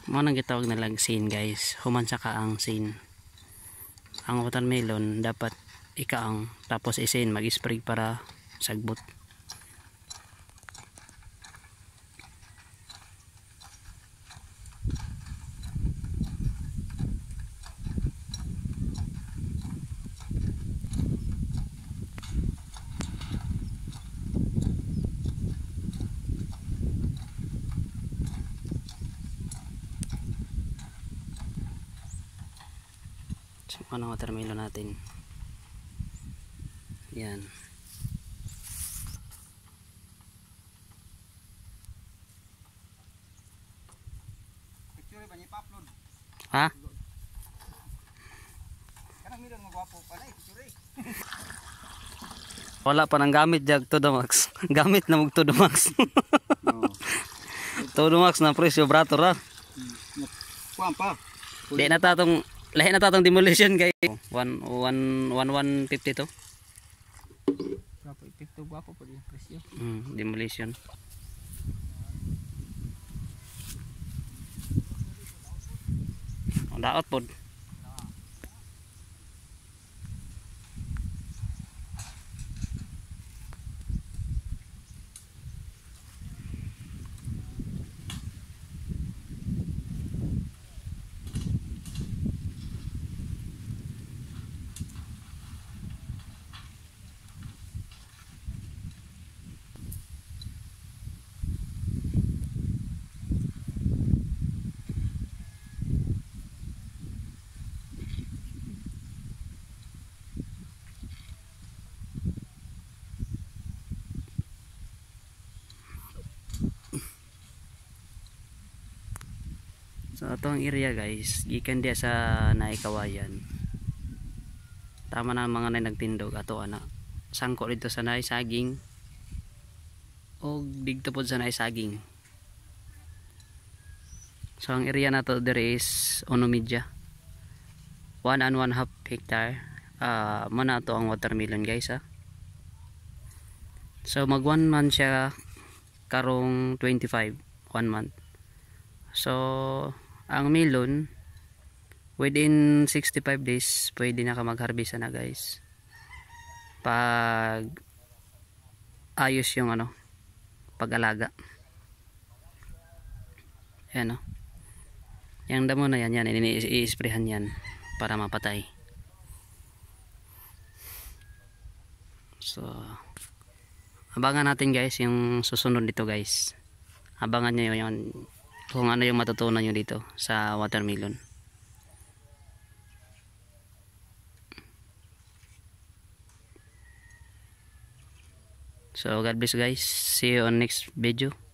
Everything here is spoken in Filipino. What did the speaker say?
Mo nang gitawag na lang sin guys, human sa kaang sin. Ang watermelon dapat ikaang tapos isin mag-spray para sagbot. So, ano watermelon natin? Yan. Ha? Wala pa nang gamit jag to max. Gamit na mog to max. To max na presyo brato ra. Kuan pa. Di na tatong lahi na tatong demolition kay 1150 to. Gwapo epekto gwapo po din presyo. Demolition. Daot pod. So atong area guys, gikan dia sa naikawayan. Tama na mga nay nagtindog ato ana. Sangko dito sa nay saging. O digto pod sa nay saging. So ang area nato there is 1 media. 1.5 hectare. Mana to ang watermelon guys ha. So mag 1 month siya karong 25, 1 month. So ang melon within 65 days pwede na ka mag-harvest na guys. Pag ayos yung pag-alaga. Ayan yung damo na yan i-sprayhan yan para mapatay. So abangan natin guys yung susunod dito guys. Abangan nyo yung kung ano yung matutunan nyo dito sa watermelon. So God bless guys. See you on next video.